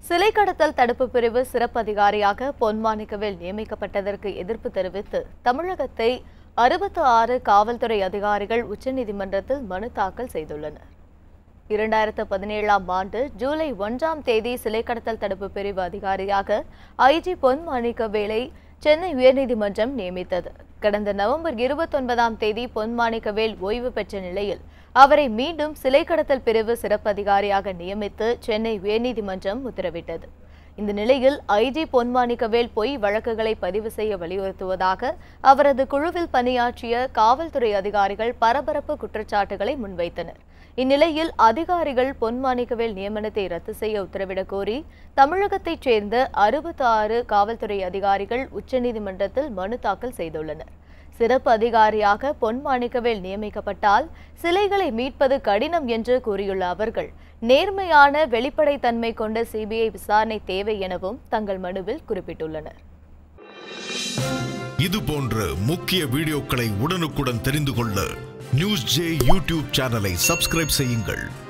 சிலை கடத்தல் தடுப்பு பிரிவு சிறப்பு அதிகாரியாக பொன்மாணிக்கவேல் நியமிக்கப்பட்டதற்கு எதிர்ப்பு தெரிவித்து தமிழகத்தை 66 காவல்துறை அதிகாரிகள் உச்சநீதிமன்றத்தில் மனு தாக்கல் செய்துள்ளனர். 2017ஆம் ஆண்டு ஜூலை 1ஆம் தேதி சிலை கடத்தல் தடுப்பு பிரிவு அதிகாரியாக ஐஜி பொன்மாணிக்கவேலை சென்னை உயர்நீதிமன்றம் நியமித்தது. கடந்த நவம்பர் 29ஆம் தேதி பொன்மாணிக்கவேல் ஓய்வு பெற்ற நிலையில் அவரை மீண்டும் சிலை கடத்தல் பிரிவு சிறப்பு அதிகாரியாக நியமித்து சென்னை உயர்நீதிமன்றம் உத்தரவிட்டது. இந்த நிலையில் ஐஜி பொன்மாணிக்கவேல் பொய் வழக்குகளை பதிவு செய்ய வலியுறுத்துவதாக அவரது குழுவில் பணியாற்றிய காவல்துறை அதிகாரிகள் பரபரப்பு குற்றச்சாட்டுகளை முன்வைத்தனர். இந்நிலையில் அதிகாரிகள் பொன்மாணிக்கவேல் நியமனத்தை ரத்து செய்ய உத்தரவிடக் கோரி தமிழகத்தைச் சேர்ந்த 66 காவல்துறை அதிகாரிகள் உச்சநீதிமன்றத்தில் மனு தாக்கல் செய்துள்ளனர். சிறப்பு அதிகாரியாக பொன்மாணிக்கவேல் நியமிக்கப்பட்டால் சிலைகளை மீட்பது கடினம் என்று கூறியுள்ள அவர்கள் நேர்மையான வெளிப்படைத்தன்மை கொண்ட சிபிஐ விசாரணை தேவை எனவும் தங்கள் மனுவில் குறிப்பிட்டுள்ளனர். இது போன்ற முக்கிய வீடியோக்களை உடனுக்குடன் தெரிந்து கொள்ள நியூஸ் ஜே யூடியூப் சேனலை சப்ஸ்கிரைப் செய்யுங்கள்.